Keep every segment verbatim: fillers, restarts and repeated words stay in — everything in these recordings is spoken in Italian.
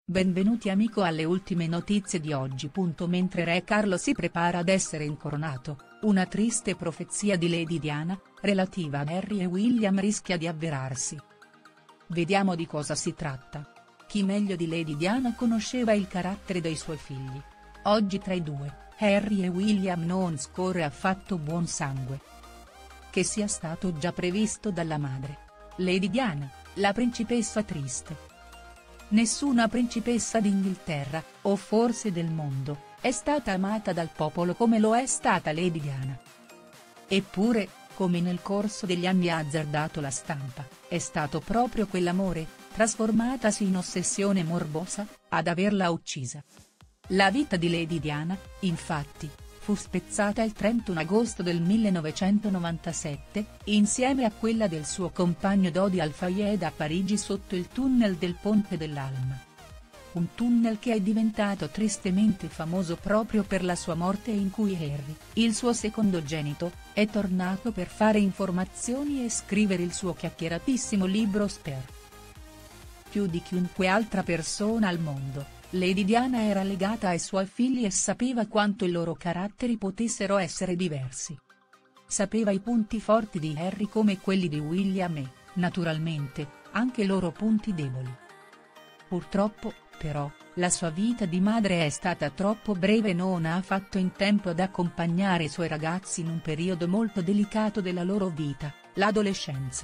Benvenuti amico alle ultime notizie di oggi. Mentre Re Carlo si prepara ad essere incoronato, una triste profezia di Lady Diana, relativa a Harry e William rischia di avverarsi. Vediamo di cosa si tratta. Chi meglio di Lady Diana conosceva il carattere dei suoi figli? Oggi tra i due, Harry e William non scorre affatto buon sangue. Che sia stato già previsto dalla madre. Lady Diana, la principessa triste. Nessuna principessa d'Inghilterra, o forse del mondo, è stata amata dal popolo come lo è stata Lady Diana. Eppure, come nel corso degli anni ha azzardato la stampa, è stato proprio quell'amore, trasformatasi in ossessione morbosa, ad averla uccisa. La vita di Lady Diana, infatti, fu spezzata il trentuno agosto del millenovecentonovantasette, insieme a quella del suo compagno Dodi Al-Fayed a Parigi sotto il tunnel del Ponte dell'Alma. Un tunnel che è diventato tristemente famoso proprio per la sua morte in cui Harry, il suo secondogenito, è tornato per fare informazioni e scrivere il suo chiacchieratissimo libro Spare. Più di chiunque altra persona al mondo, Lady Diana era legata ai suoi figli e sapeva quanto i loro caratteri potessero essere diversi. Sapeva i punti forti di Harry come quelli di William e, naturalmente, anche i loro punti deboli. Purtroppo, però, la sua vita di madre è stata troppo breve e non ha fatto in tempo ad accompagnare i suoi ragazzi in un periodo molto delicato della loro vita, l'adolescenza.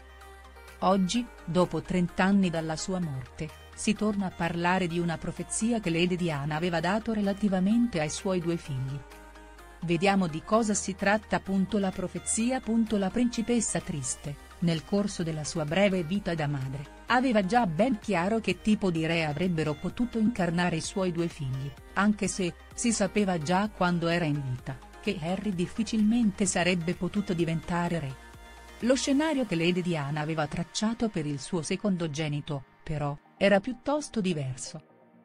Oggi, dopo trent'anni dalla sua morte, si torna a parlare di una profezia che Lady Diana aveva dato relativamente ai suoi due figli. Vediamo di cosa si tratta. La profezia. La principessa triste, nel corso della sua breve vita da madre, aveva già ben chiaro che tipo di re avrebbero potuto incarnare i suoi due figli, anche se, si sapeva già quando era in vita, che Harry difficilmente sarebbe potuto diventare re. Lo scenario che Lady Diana aveva tracciato per il suo secondogenito, però, era piuttosto diverso.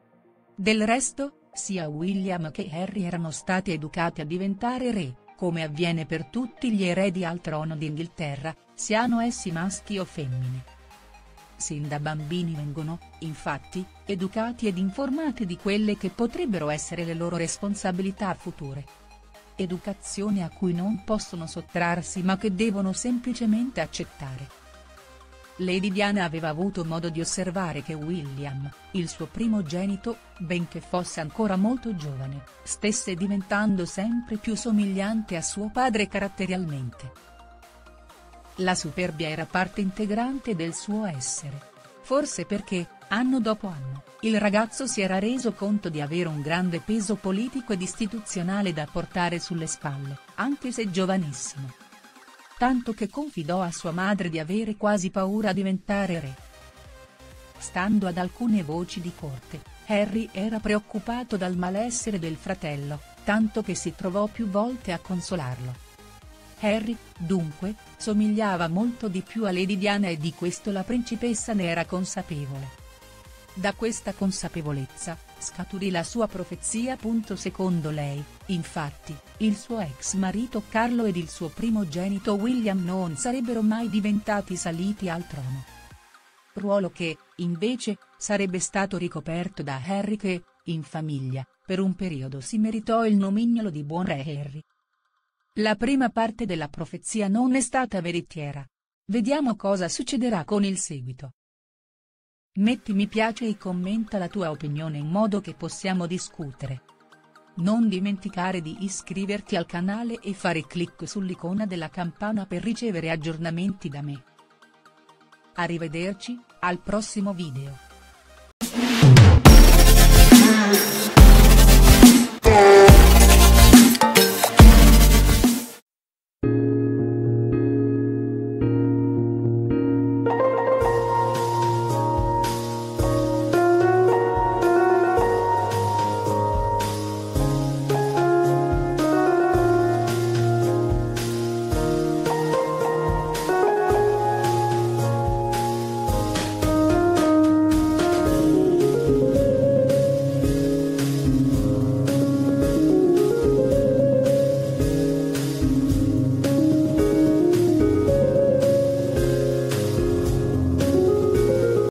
Del resto, sia William che Harry erano stati educati a diventare re, come avviene per tutti gli eredi al trono d'Inghilterra, siano essi maschi o femmine. Sin da bambini vengono, infatti, educati ed informati di quelle che potrebbero essere le loro responsabilità future. Educazione a cui non possono sottrarsi ma che devono semplicemente accettare. Lady Diana aveva avuto modo di osservare che William, il suo primogenito, benché fosse ancora molto giovane, stesse diventando sempre più somigliante a suo padre caratterialmente. La superbia era parte integrante del suo essere. Forse perché, anno dopo anno, il ragazzo si era reso conto di avere un grande peso politico ed istituzionale da portare sulle spalle, anche se giovanissimo. Tanto che confidò a sua madre di avere quasi paura a diventare re. Stando ad alcune voci di corte, Harry era preoccupato dal malessere del fratello, tanto che si trovò più volte a consolarlo. Harry, dunque, somigliava molto di più a Lady Diana e di questo la principessa ne era consapevole. Da questa consapevolezza, scaturì la sua profezia. Secondo lei, infatti, il suo ex marito Carlo ed il suo primogenito William non sarebbero mai diventati saliti al trono. Ruolo che, invece, sarebbe stato ricoperto da Harry che, in famiglia, per un periodo si meritò il nomignolo di buon re Harry. La prima parte della profezia non è stata veritiera. Vediamo cosa succederà con il seguito. Metti mi piace e commenta la tua opinione in modo che possiamo discutere. Non dimenticare di iscriverti al canale e fare clic sull'icona della campana per ricevere aggiornamenti da me. Arrivederci, al prossimo video.